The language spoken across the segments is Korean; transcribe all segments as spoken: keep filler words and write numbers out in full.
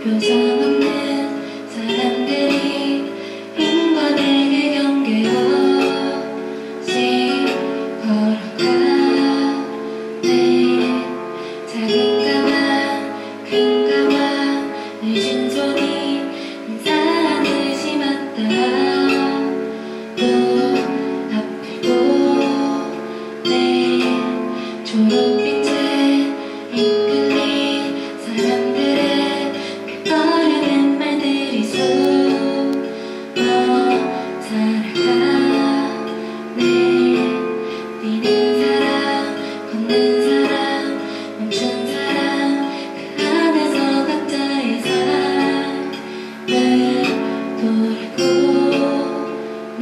표정 없는 사람들이 힘과 내게 경계없이 걸어가네. 작은 가방 큰 가방 늦은 손이 사랑을 심었다. 또 아프고 내 초록빛에 이끌린 사람들의 떠오르는 말들이 숨어 살아가네. 뛰는 사람 걷는 사람 멈춘 사람 그 안에서 각자의 삶을 돌고 네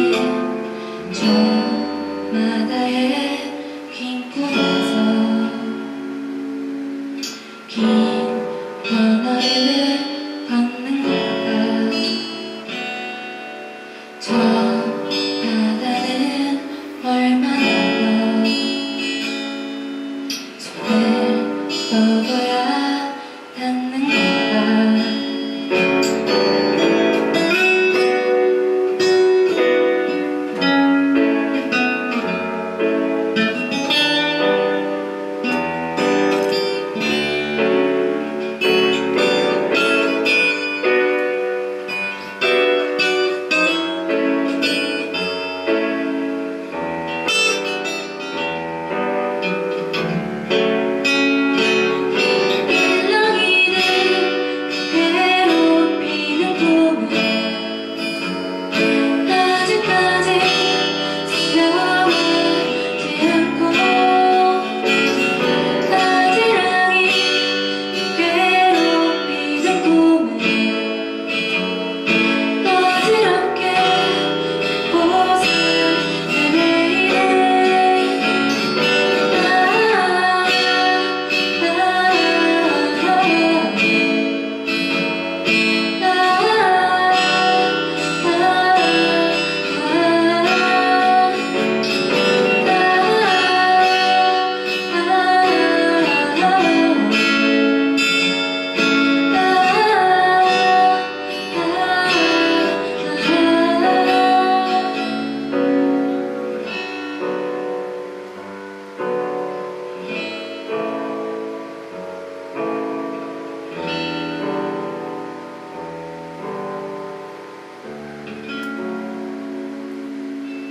저마다의 긴 꿈에서 긴 터널을 걷는 걸까. 저 바다는 얼마나 더 손을 뻗어야 닿는 걸까.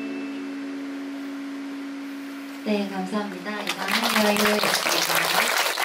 네, 감사합니다. 이번 한여유였습니다.